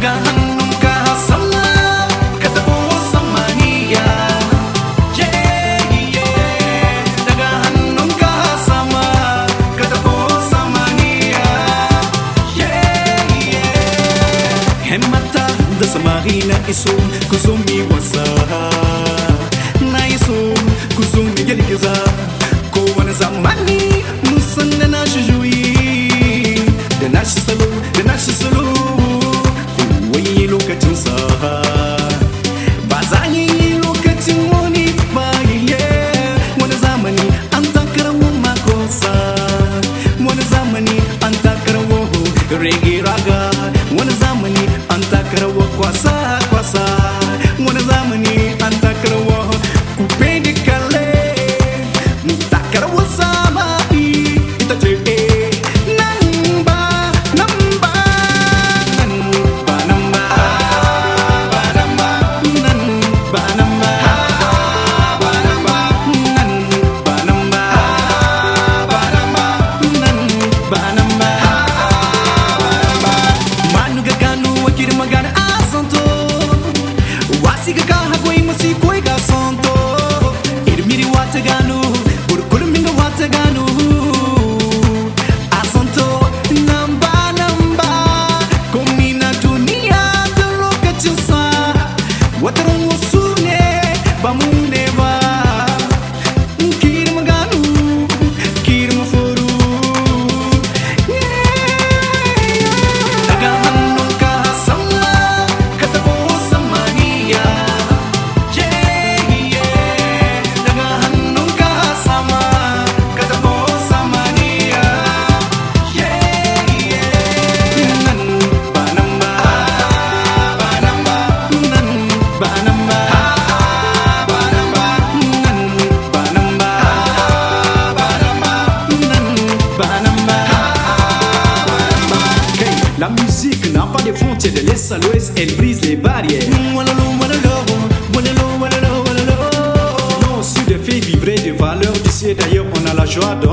Marina iso kuzumi wasa na iso kuzumi geliza ko wani zamani musan da na shi juyi da na shi salo wai lokacin sa ba za yi lokacin wani ba wani zamani an takarawa makosa wani zamani an takarawa rege raga wani zamani an takarawa kwasa kwasa wani zamani an takarawa kupe da kalle takarawa zamani ita ce nan ba nan ba nan ba nan ba ba nan ba nan ba nan ba ba nan ba nan ba nan ba ba nan ba nan ba nan ba manu ga kanu wakir magana Wasiga hagoi masi koi ga santo irmiri wataganu burkulminga wataganu asanto namba namba komina dunia da lokacin sa wataran wasu ne ba mu ne ba kirma ganu kirma furu daga hannunka sama ka tabo samaniya La musique n'a pas de frontières, de l'est à l'ouest, elle brise les barrières. Non, sur des faits vivraient des valeurs d'ici et d'ailleurs, on a la joie de